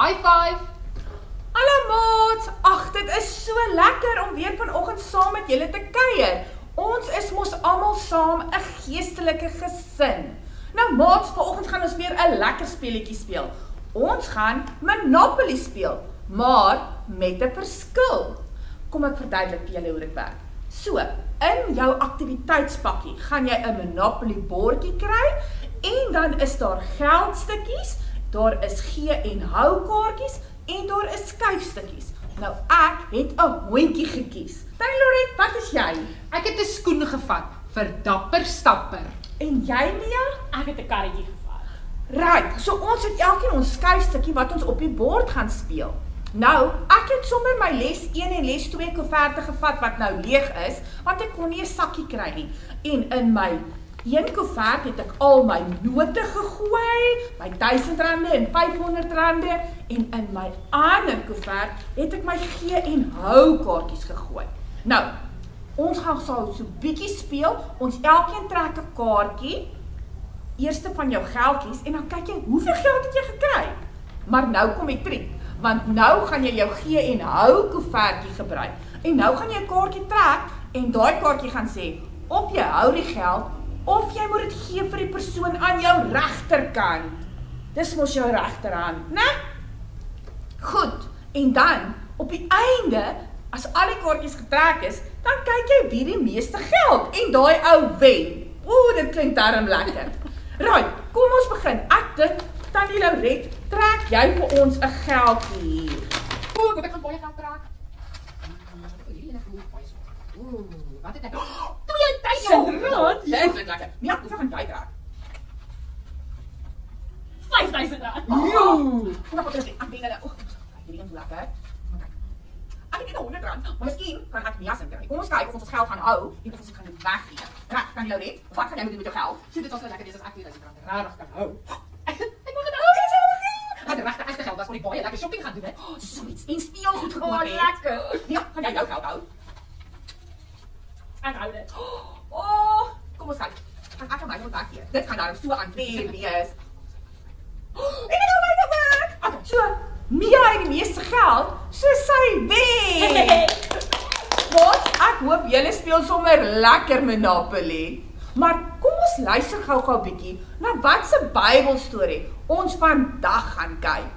High five! Hallo maat, ag dit is so lekker om weer vanoggend saam met julle te kuier. Ons is mos almal saam 'n geestelike gesin. Nou maat, vanoggend gaan ons weer 'n lekker speletjie speel. Ons gaan Monopoly speel, maar met 'n verskil. Kom ek verduidelik vir julle hoe dit werk. So, in jou aktiwiteitspakkie gaan jy 'n Monopoly bordjie kry en dan is daar geldstukkies, daar is gee en hou kaartjies en daar is skuifstukkies. Nou ek het 'n hondjie gekies. Tannie Loret, wat is jy? Ek het 'n skoen gevat vir dapper stapper. En jy Mia? Ek het 'n karretjie gevat. Right, so ons het elkeen ons skuifstukkie wat ons op die bord gaan speel. Nou, ek het sommer my les 1 en les 2 koeverte gevat wat nou leeg is, want ek kon nie 'n sakkie kry nie. En in my een koevert het ek al my note gegooi, my R1000 en R500 en in my ander koevert het ek my gee en hou kaartjies gegooi. Nou, ons gaan so bietjie speel, ons elkeen trek 'n kaartjie, eerste van jou geldjies en dan kyk jy hoeveel geld het jy gekry. Maar nou kom die triek, want nou gaan jy jou gee en hou koevertjie gebruik. En nou gaan jy 'n kaartjie trek en daai kaartjie gaan sê of jy hou die geld of jy moet dit gee vir die persoon aan jou regterkant. Dis mos jou regterhand, né? Goed, en dan op die einde, as al die kaartjies getrek is, dan kyk jy wie die meeste geld en daai ou wen. Ooh, dit klink darm lekker. Right, kom ons begin. Ek dink Tannie Loret, trek jy vir ons 'n geldjie hier. Ooh, ek gaan baie geld trek. Hierdie ene voel baie so. Ooh, wat het ek? R2000. Dit klink lekker. Ja, hoeveel gaan jy trek? R5000. Joe! Kom op, ek dink hulle, hierdie een voel lekker. Ek het net R100, maar miskien kan ek meer sin kry. Kom ons kyk of ons geld gaan hou en of ons dit gaan weggee. Reg, Tannie Loret, wat gaan jy doen met jou geld? So dit was so lekker dis as ek R2000 regtig kan hou. Ek mag dit hou. Ek het regtig geld was vir die baie lekker shopping gaan doen, hè. So iets en speelgoed gekoop het. Lekker. Ja, gaan jy jou geld hou? Ek hou dit. Kom ons kyk. Gaan ek my moet weggee. Dit gaan nou so aanweer wees. En dit gaan my werk. Okay, so Mia het die meeste geld, so sy wen. Wat? Ek hoop julle speel sommer lekker Monopoly. Maar kom ons luister gou-gou bietjie na wat se Bybelstorie ons vandag gaan kyk.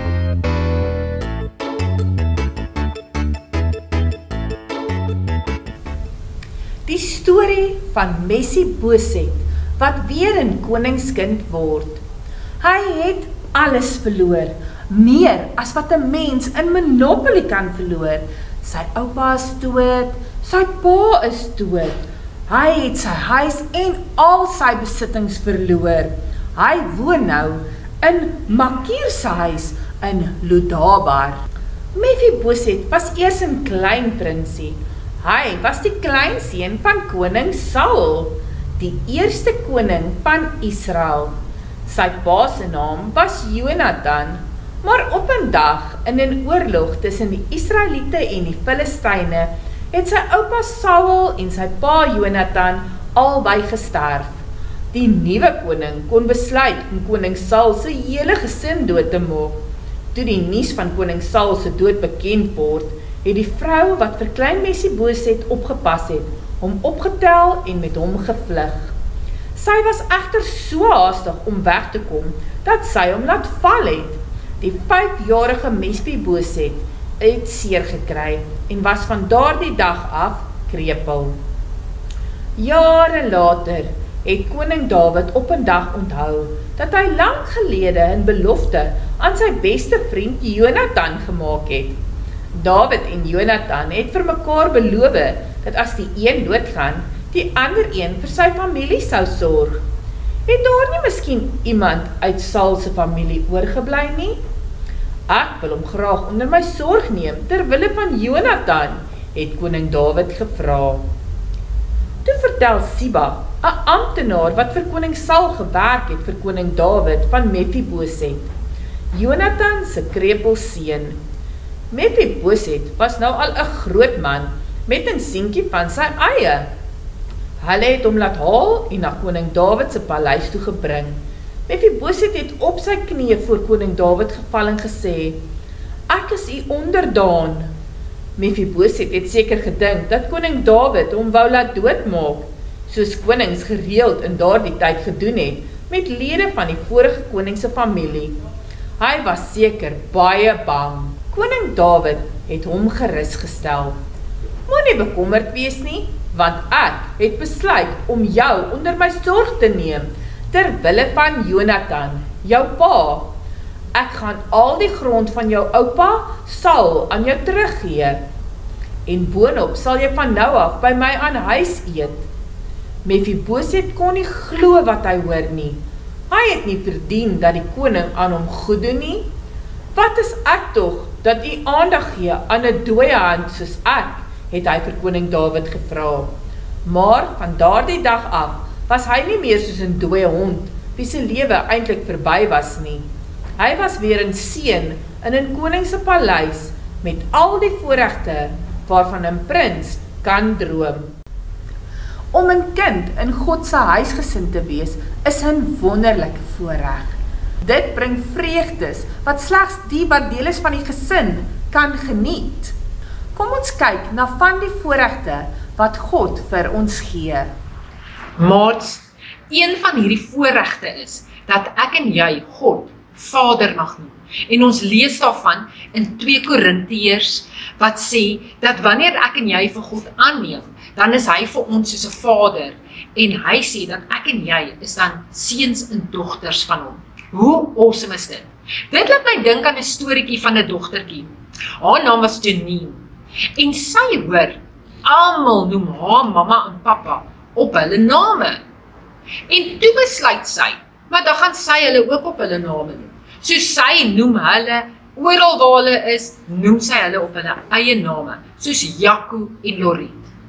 Die storie van Mephiboset wat weer 'n koningskind word. Hy het alles verloor, meer as wat 'n mens in Monopoly kan verloor. Sy oupa is dood, sy pa is dood. Hy het sy huis en al sy besittings verloor. Hy woon nou in Makir se huis in Lodabar. Mephiboset was eers 'n klein prinsie. Hy was die kleinseun van koning Saul, die eerste koning van Israel. Sy pa se naam was Jonathan, maar op 'n dag in 'n oorlog tussen die Israeliete en die Filistyne het sy oupa Saul en sy pa Jonathan albei gesterf. Die nuwe koning kon besluit om koning Saul se hele gesin dood te maak. Toe die nuus van koning Saul se dood bekend word, het die vrou wat vir klein Mephiboset opgepas het, hom opgetel en met hom gevlug. Sy was egter so haastig om weg te kom, dat sy hom laat val het. Die 5-jarige Mephiboset het seer gekry en was van daardie dag af krepeel. Jare later het koning Dawid op 'n dag onthou dat hy lank gelede 'n belofte aan sy beste vriend Jonathan gemaak het. Dawid en Jonathan het vir mekaar beloof dat as die een doodgaan, die ander een vir sy familie sou sorg. Het daar nie miskien iemand uit Saul se familie oorgebly nie? Ek wil hom graag onder my sorg neem ter wille van Jonathan, het koning Dawid gevra. Toe vertel Siba, 'n amptenaar wat vir koning Saul gewerk het vir koning Dawid van Mephiboset, Jonathan se krepelseun. Mephiboset was nou al 'n groot man met 'n seentjie van sy eie. Hulle het hom laat haal en na koning Dawid se paleis toe gebring. Mefiboset het op sy knieë voor koning Dawid geval en gesê, ek is u onderdaan. Mefiboset het seker gedink dat koning Dawid hom wou laat doodmaak, soos konings gereeld in daardie tyd gedoen het, met lede van die vorige koning se familie. Hy was seker baie bang. Koning Dawid het hom gerus gestel. Moenie bekommerd wees nie, want ek het besluit om jou onder my sorg te neem, ter wille van Jonathan, jou pa. Ek gaan al die grond van jou oupa Saul aan jou teruggee. En boonop sal jy van nou af by my aan huis eet. Mefiboset kon nie glo wat hy hoor nie. Hy het nie verdien dat die koning aan hom goed doen nie. Wat is ek tog, dat u aandag gee aan 'n dooie hand soos ek, het hy vir koning Dawid gevra. Maar van daardie dag af was hy nie meer soos 'n dooie hond, wie se lewe eintlik verby was nie. Hy was weer 'n seun in 'n koning se paleis, met al die voorregte waarvan 'n prins kan droom. Om 'n kind in God se huisgesin te wees, is 'n wonderlike voorreg. Dit bring vreugdes wat slegs die wat deel is van die gesin kan geniet. Kom ons kyk na van die voorregte wat God vir ons gee. Maats, een van hierdie voorregte is dat ek en jy God Vader mag noem. En ons lees daarvan in 2 Korintiërs wat sê dat wanneer ek en jy vir God aanneem, dan is hy vir ons soos 'n vader. En hy sê dat ek en jy is dan seuns en dogters van hom. Hoe awesome is dit? Dit laat my dink aan 'n storieetjie van 'n dogtertjie. Haar naam was Janine. En sy hoor, almal noem haar mamma en pappa op hulle name. En toe besluit sy, maar dan gaan sy hulle ook op hulle name noem. So sy noem hulle, oral waar hulle is, noem sy hulle op hulle eie name, soos Jaco en Loriet.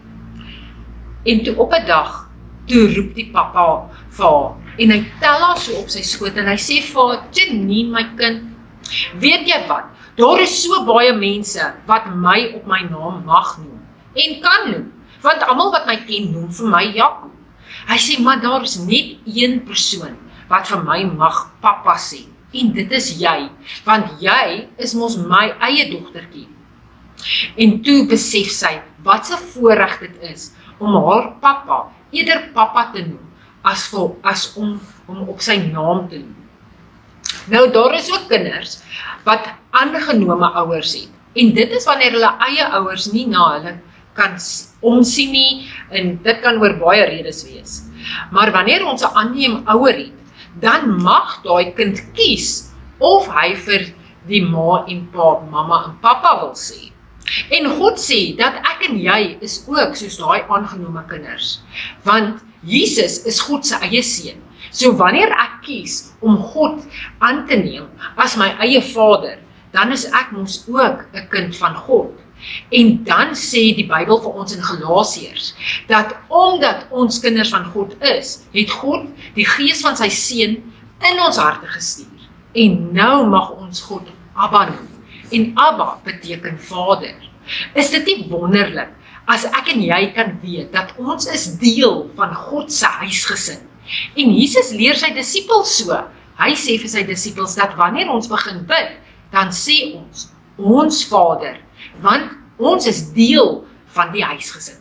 En toe op 'n dag, toe roep die pappa vir haar, en hy tel haar so op sy skoot, en hy sê vir haar, Janine, my kind, weet jy wat, daar is so baie mense wat my op my naam mag noem, en kan noem, want almal wat my ken noem vir my Jaco. Hy sê, maar daar is net een persoon wat vir my mag pappa sê, en dit is jy, want jy is mos my eie dogtertjie. En toe besef sy, wat 'n voorreg dit is, om haar pappa, eerder pappa te noem, as om op sy naam te noem. Nou, daar is ook kinders, wat aangenome ouers het, en dit is wanneer hulle eie ouers nie na hulle kan omsien nie, en dit kan oor baie redes wees. Maar wanneer ons 'n aanneem ouer het, dan mag daai kind kies, of hy vir die ma en pa, mamma en pappa wil sê. En God sê, dat ek en jy is ook soos daai aangenome kinders, want Jesus is God se eie seun. So wanneer ek kies om God aan te neem as my eie vader, dan is ek mos ook 'n kind van God. En dan sê die Bybel vir ons in Galasiërs, dat omdat ons kinders van God is, het God die gees van sy seun in ons harte gestuur. En nou mag ons God Abba noem. En Abba beteken vader. Is dit nie wonderlik, as ek en jy kan weet, dat ons is deel van God se huisgesin. En Jesus leer sy disippels so. Hy sê vir sy disippels, dat wanneer ons begin bid, dan sê ons Vader, want ons is deel van die huisgesin.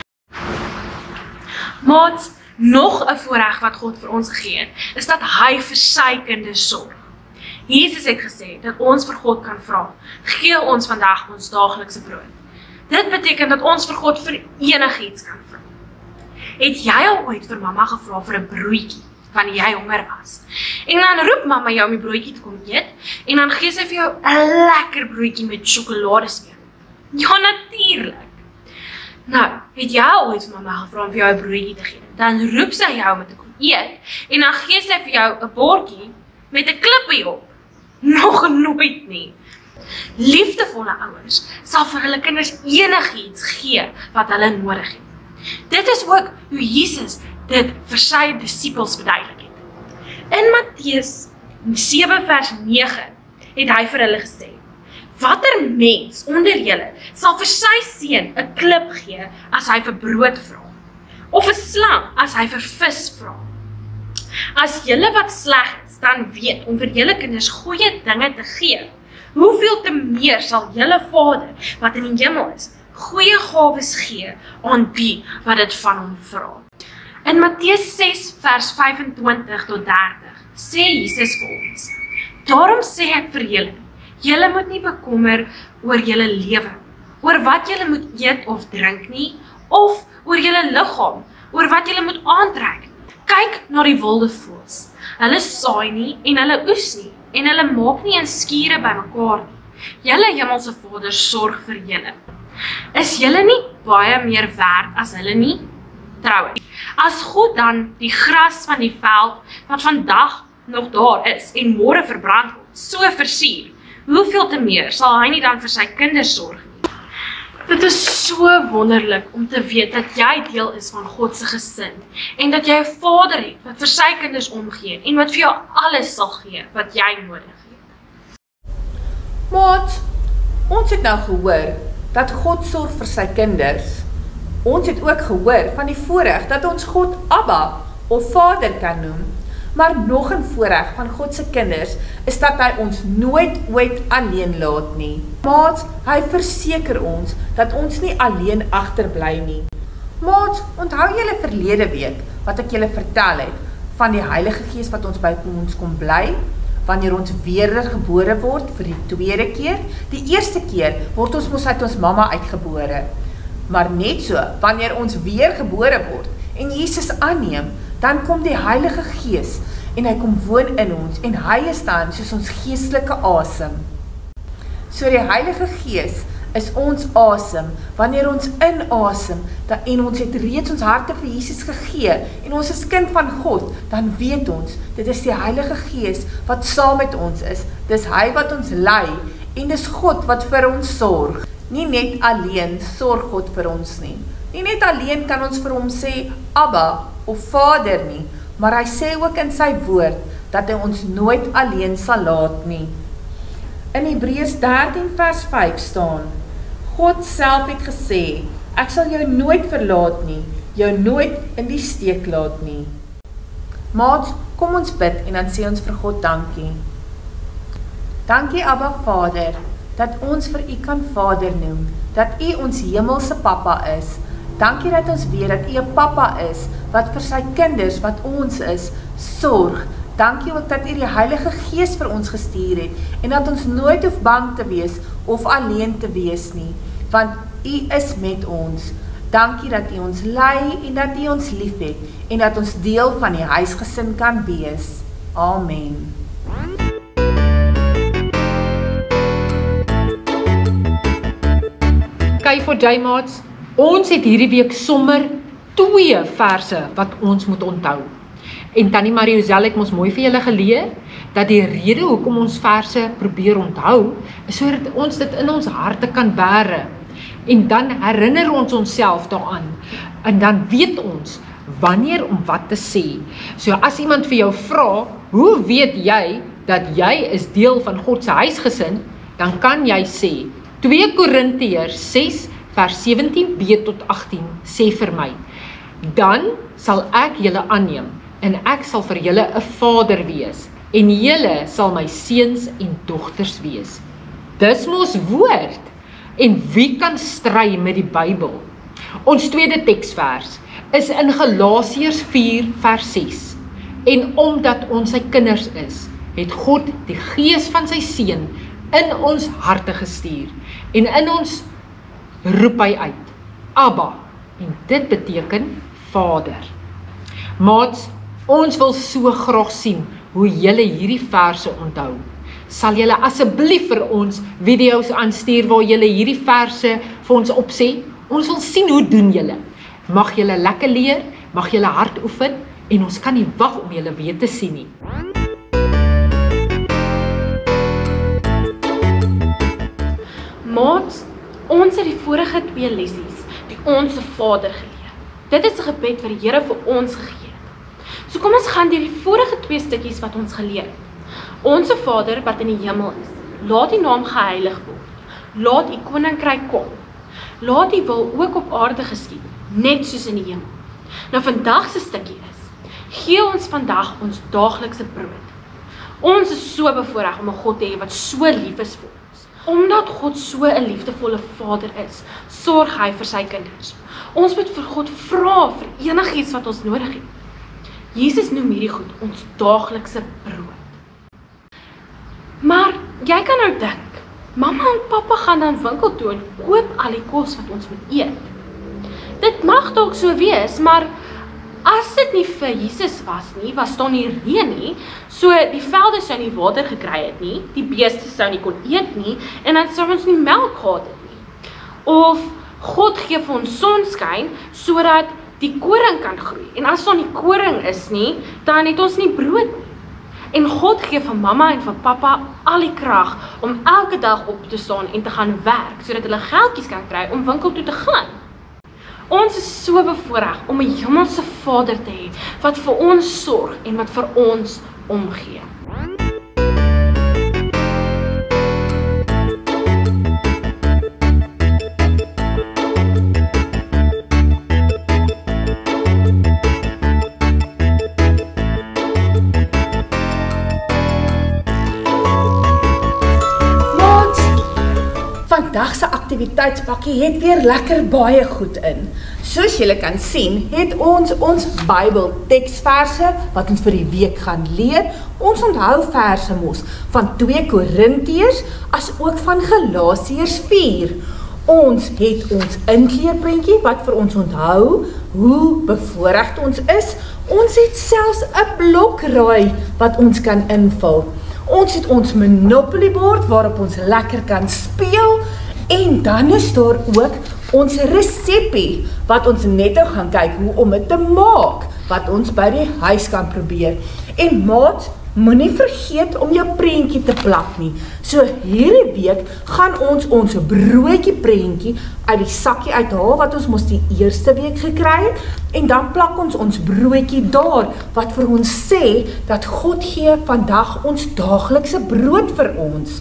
Maats, nog 'n voorreg wat God vir ons gegee het, is dat hy vir sy kinders sorg. Jesus het gesê dat ons vir God kan vra, gee ons vandag ons daaglikse brood. Dit beteken dat ons vir God vir enigiets kan vra. Het jy al ooit vir mamma gevra vir 'n broodjie, wanneer jy honger was? En dan roep mamma jou om die broodjie te kom eet, en dan gee sy vir jou 'n lekker broodjie met sjokoladesmeer. Ja, natuurlik. Nou, het jy al ooit vir mamma gevra om vir jou 'n broodjie te gee? Dan roep sy jou om te kom eet, en dan gee sy vir jou 'n bordjie met 'n klippie op. Nog nooit nie. Liefdevolle ouers sal vir hulle kinders enigiets gee wat hulle nodig het. Dit is ook hoe Jesus dit vir sy disippels verduidelik het. In Matteus 7 vers 9 het hy vir hulle gesê, watter mens onder julle sal vir sy seun 'n klip gee as hy vir brood vra, of 'n slang as hy vir vis vra? As julle wat sleg is, ons dan weet om vir julle kinders goeie dinge te gee, hoeveel te meer sal julle Vader wat in die hemel is, goeie gawes gee aan die wat dit van hom vra. In Matteus 6 vers 25 tot 30 sê Jesus vir ons: Daarom sê ek vir julle, julle moet nie bekommer oor julle lewe, oor wat julle moet eet of drink nie, of oor julle liggaam, oor wat julle moet aantrek. Kyk na die wilde voëls. Hulle saai nie en hulle oes nie en hulle maak nie in skure bymekaar nie. Julle hemelse Vader sorg vir julle. Is julle nie baie meer werd as hulle nie? Trouwens, as God dan die gras van die veld wat vandag nog daar is en môre verbrand word, so versier, hoeveel te meer sal hy nie dan vir sy kinders sorg nie? Dit is so wonderlik om te weet dat jy deel is van God se gesin en dat jy 'n Vader het wat vir sy kinders omgee en wat vir jou alles sal gee wat jy nodig het. Maat, ons het nou gehoor dat God sorg vir sy kinders. Ons het ook gehoor van die voorreg dat ons God Abba of Vader kan noem. Maar nog 'n voorreg van God se kinders is dat hy ons nooit ooit alleen laat nie. Maat, hy verseker ons dat ons nie alleen agterbly nie. Maat, onthou julle verlede week wat ek julle vertel het van die Heilige Gees wat ons by ons kom bly, wanneer ons wedergebore word vir die tweede keer. Die eerste keer word ons mos uit ons mamma uitgebore. Maar net so, wanneer ons weer gebore word en Jesus aanneem, dan kom die Heilige Gees en hy kom woon in ons en hy is dan soos ons geestelike asem. So die Heilige Gees is ons asem, wanneer ons inasem en ons het reeds ons harte vir Jesus gegee en ons is kind van God, dan weet ons, dit is die Heilige Gees wat saam met ons is, dis hy wat ons lei en dis God wat vir ons sorg. Nie net alleen sorg God vir ons nie. Nie net alleen kan ons vir hom sê Abba of Vader nie, maar hy sê ook in sy woord dat hy ons nooit alleen sal laat nie. In Hebreërs 13 vers 5 staan: God self het gesê, ek sal jou nooit verlaat nie, jou nooit in die steek laat nie. Maat, kom ons bid en dan sê ons vir God dankie. Dankie Abba Vader, dat ons vir u kan Vader noem, dat u ons hemelse Papa is. Dankie dat ons weet dat u 'n Papa is, wat vir sy kinders, wat ons is, sorg. Dankie ook dat u die Heilige Gees vir ons gestuur het, en dat ons nooit hoef bang te wees, of alleen te wees nie, want u is met ons. Dankie dat u ons lei, en dat u ons lief het, en dat ons deel van die huisgesin kan wees. Amen. K4J maats, ons het hierdie week sommer 2 verse wat ons moet onthou. En Tannie Mariozelle het ons mooi vir julle geleer, dat die rede hoekom ons verse probeer onthou, is sodat ons dit in ons harte kan bære. En dan herinner ons onsself daaraan, en dan weet ons, wanneer om wat te sê. So as iemand vir jou vra, hoe weet jy, dat jy is deel van God se huisgesin, dan kan jy sê, 2 Korintiërs 6 vers 17b tot 18 sê vir my, dan sal ek julle aanneem, en ek sal vir julle 'n vader wees, en julle sal my seuns en dogters wees. Dis mos woord, en wie kan stry met die Bybel? Ons tweede teksvers is in Galasiërs 4 vers 6, en omdat ons sy kinders is, het God die Gees van sy Seun in ons harte gestuur, en in ons roep hy uit, Abba, en dit beteken Vader. Maats, ons wil so graag sien hoe julle hierdie verse onthou. Sal julle asseblief vir ons video's aanstuur waar julle hierdie verse vir ons opsê? Ons wil sien hoe doen julle. Mag julle lekker leer, mag julle hard oefen, en ons kan nie wag om julle weer te sien nie. Maats, ons het die vorige 2 lessies die Onse Vader geleer. Dit is 'n gebed wat die Here vir ons gegee het. So kom ons gaan deur die vorige 2 stukkies wat ons geleer het. Onse Vader wat in die hemel is, laat u naam geheilig word. Laat u koninkryk kom. Laat u wil ook op aarde geskied, net soos in die hemel. Nou vandag se stukkie is, gee ons vandag ons daaglikse brood. Ons is so bevoorreg om 'n God te hê wat so lief is vir ons. Omdat God so 'n liefdevolle Vader is, sorg hy vir sy kinders. Ons moet vir God vra vir enigiets wat ons nodig het. Jesus noem hierdie goed ons daaglikse brood. Maar jy kan nou dink, mamma en pappa gaan dan winkel toe en koop al die kos wat ons moet eet. Dit mag dalk so wees, maar as dit nie vir Jesus was nie, was daar nie reën nie, so die velde sou nie water gekry het nie, die beeste sou nie kon eet nie, en dan sou ons nie melk gehad het nie. Of God gee vir ons sonskyn, sodat die koring kan groei. En as daar nie koring is nie, dan het ons nie brood nie. En God gee vir mamma en vir pappa al die krag om elke dag op te staan en te gaan werk, sodat hulle geldjies kan kry om winkel toe te gaan. Ons is so bevoorreg om 'n hemelse Vader te hê, wat vir ons sorg en wat vir ons omgee. Vandag se aktiwiteitspakkie het weer lekker baie goed in. Soos julle kan sien, het ons Bybel teksverse wat ons vir die week gaan leer. Ons onthou verse mos van 2 Korintiërs as ook van Galasiërs 4. Ons het ons inkleurprentjie wat vir ons onthou hoe bevoorreg ons is. Ons het selfs 'n blokraai wat ons kan invul. Ons het ons Monopoly bord waarop ons lekker kan speel en dan is daar ook ons resepie wat ons net nou gaan kyk hoe om dit te maak wat ons by die huis kan probeer. En maat, moenie vergeet om jou prentjie te plak nie. So hierdie week gaan ons broodjie prentjie uit die sakkie uithaal wat ons mos die eerste week gekry het en dan plak ons broodjie daar wat vir ons sê dat God gee vandag ons daaglikse brood vir ons.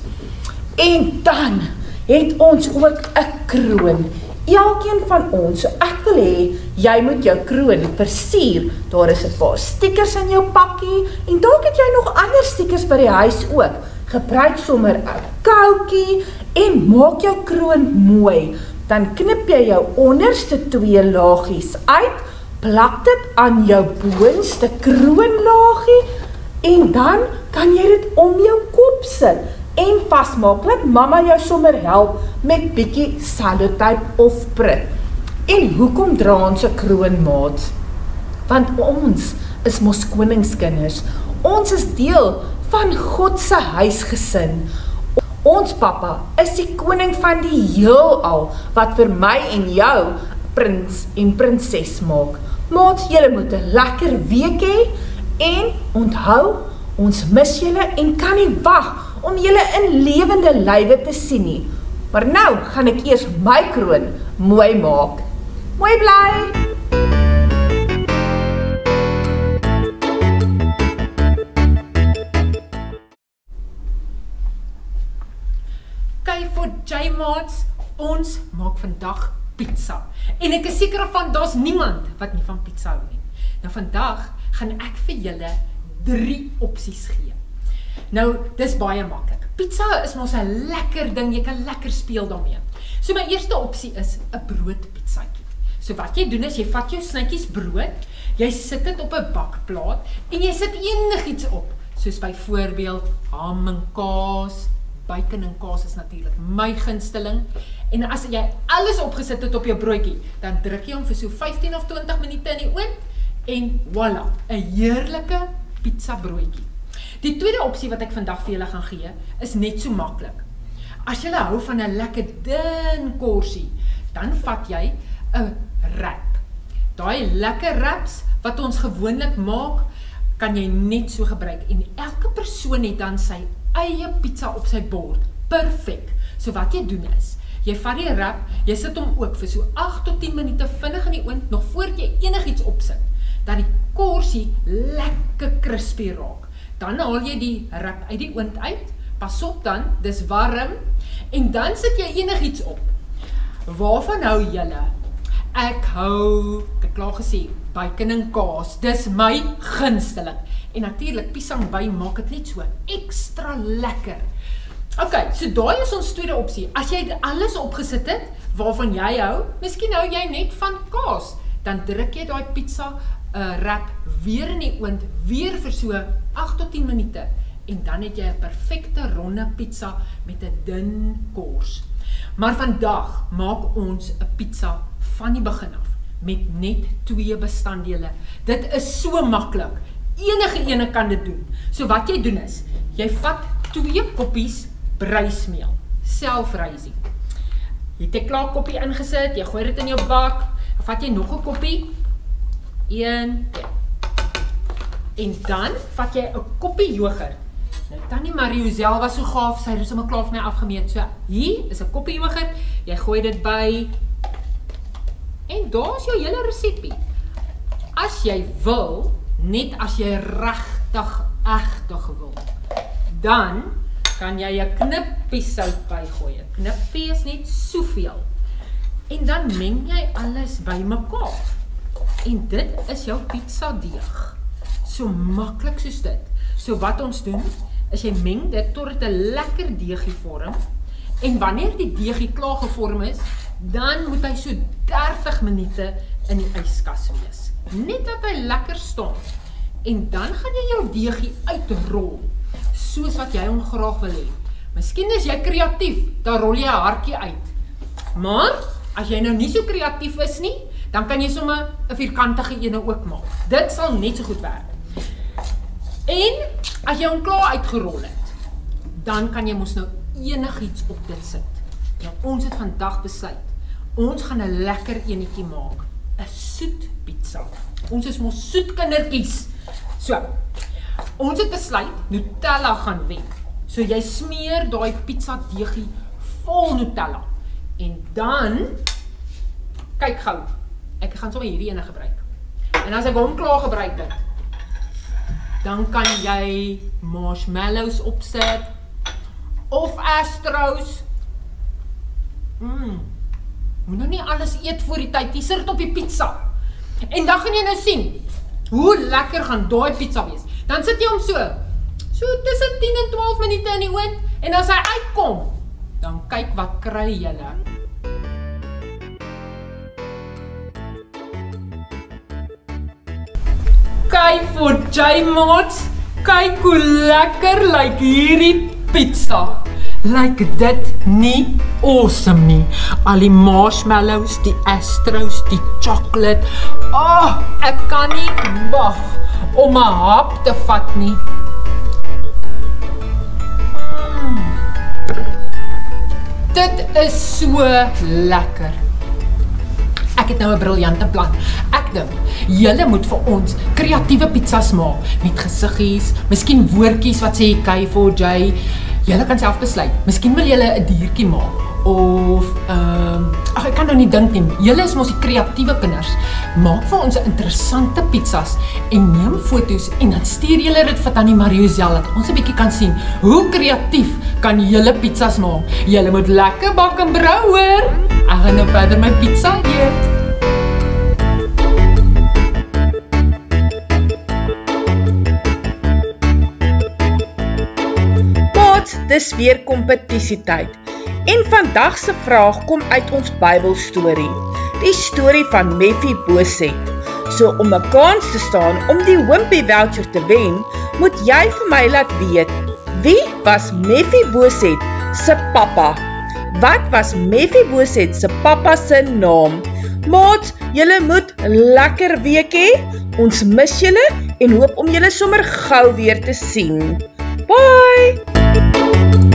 En dan het ons ook 'n kroon. Elkeen van ons, so ek wil hê, jy moet jou kroon versier. Daar is 'n paar stickers in jou pakkie en dalk het jy nog ander stickers by die huis ook. Gebruik sommer 'n koutjie en maak jou kroon mooi. Dan knip jy jou onderste 2 laagies uit, plak dit aan jou boonste kroonlaagie en dan kan jy dit om jou kop sit. En vasmaak, laat mamma jou sommer help met bietjie sellotape of prit. En hoekom dra ons 'n kroon, maat? Want ons is mos koningskinders. Ons is deel van God se huisgesin. Ons pappa is die koning van die heelal wat vir my en jou prins en prinses maak. Maat, julle moet 'n lekker week hê en onthou, ons mis julle en kan nie wag om julle in lewende lywe te sien nie. Maar nou gaan ek eers my kroon mooi maak. Mooi bly! Kyk vir J-maats, ons maak vandag pizza. En ek is seker van daar's niemand wat nie van pizza hou nie. Nou vandag gaan ek vir julle 3 opsies gee. Nou, dis baie maklik. Pizza is mos 'n lekker ding, jy kan lekker speel daarmee. So my eerste opsie is 'n broodpizzaatjie. So wat jy doen is, jy vat jou snytjies brood, jy sit dit op 'n bakplaat en jy sit enigiets op, soos byvoorbeeld ham en kaas, bacon en kaas is natuurlik my gunsteling. En as jy alles opgesit het op jou broodjie, dan druk jy hom vir so 15 of 20 minute in die oond en voilà, 'n heerlike pizza broodjie. Die tweede opsie wat ek vandag vir julle gaan gee, is net so maklik. As julle hou van 'n lekker dun korsie, dan vat jy 'n wrap. Daai lekker wraps wat ons gewoonlik maak, kan jy net so gebruik en elke persoon het dan sy eie pizza op sy bord. Perfek. So wat jy doen is, jy vat die wrap, jy sit hom ook vir so 8 tot 10 minute vinnig in die oond, nog voordat jy enigiets opsit, dat die korsie lekker crispy raak. Dan haal jy die wrap uit die oond uit, pas op dan, dis warm, en dan sit jy enigiets op. Waarvan hou julle? Ek hou, ek het klaar gesê, bacon en kaas, dis my gunsteling. En natuurlik piesang by maak dit net so ekstra lekker. Okay, so daai is ons tweede opsie. As jy alles opgesit het waarvan jy hou, miskien hou jy net van kaas, dan druk jy daai pizza wrap weer in die oond, weer vir so 8 tot 10 minute. En dan het jy 'n perfekte ronde pizza met 'n dun kors. Maar vandag maak ons 'n pizza van die begin af met net 2 bestanddele. Dit is so maklik. Enige ene kan dit doen. So wat jy doen is, jy vat 2 koppies bruismeel, selfrysie. Jy het 'n klaar koppie ingesit, jy gooi dit in jou bak, dan vat jy nog 'n koppie, 1, 2. En dan vat jy 'n koppie yoghurt. Nou, Tannie Marie-Joselle was so gaaf, sy het sommer klaar vir my afgemeet. So, hier is 'n koppie yoghurt, jy gooi dit by, en daar is jou hele resepie. As jy wil, net as jy regtig wil, dan kan jy 'n knippie sout bygooi. 'n Knippie is net soveel. En dan meng jy alles bymekaar. En dit is jou pizza deeg. So maklik soos dit. So wat ons doen, is jy meng dit tot dit 'n lekker deegie vorm. En wanneer die deegie klaar gevorm is, dan moet hy so 30 minute in die yskas wees. Net dat hy lekker staan. En dan gaan jy jou deegie uitrol, soos wat jy hom graag wil hê. Miskien is jy kreatief, dan rol jy 'n hartjie uit. Maar, as jy nou nie so kreatief is nie, dan kan jy sommer 'n vierkantige ene ook maak. Dit sal net so goed werk. En, as jy hom klaar uitgerol het, dan kan jy mos nou enigiets op dit sit. Nou, ons het vandag besluit, ons gaan 'n lekker enetjie maak. 'n Soet pizza. Ons is mos soet kindertjies. So, ons het besluit, Nutella gaan wen. So jy smeer daai pizza deegie vol Nutella. En dan, kyk gou, ek gaan sommer hierdie ene gebruik. En as ek hom klaar gebruik het, dan kan jy marshmallows opsit, of Astros. Moet nou nie alles eet voor die tyd, die sit op die pizza. En dan gaan jy nou sien, hoe lekker gaan daai pizza wees. Dan sit jy hom so tussen 10 en 12 minute in die oond, en as hy uitkom, dan kyk wat kry julle. Kyk vir J-Mods, kyk hoe lekker lyk hierdie pizza. Lyk dit nie awesome nie? Al die marshmallows, die Astros, die chocolate. Ek kan nie wag om 'n hap te vat nie. Dit is so lekker. Ek het nou 'n briljante plan. Ek dink, julle moet vir ons kreatiewe pizzas maak, met gesiggies, miskien woordjies wat sê K4J. Julle kan self besluit. Miskien wil julle 'n diertjie maak, of, ek kan nou nie dink nie. Julle is mos die kreatiewe kinders. Maak vir ons interessante pizzas, en neem foto's, en dan stuur julle dit vir Tannie Marie-Joselle, dat ons 'n bietjie kan sien, hoe kreatief kan julle pizzas maak. Julle moet lekker bak en brou, hoor. Ek gaan nou verder my pizza eet. Dis weer kompetisietyd. En vandag se vraag kom uit ons Bybelstorie, die storie van Mephiboset. So om 'n kans te staan om die Wimpy voucher te wen, moet jy vir my laat weet, wie was Mephiboset se pappa? Wat was Mephiboset se pappa se naam? Maats, julle moet lekker week hê. Ons mis julle en hoop om julle sommer gou weer te sien. Bye!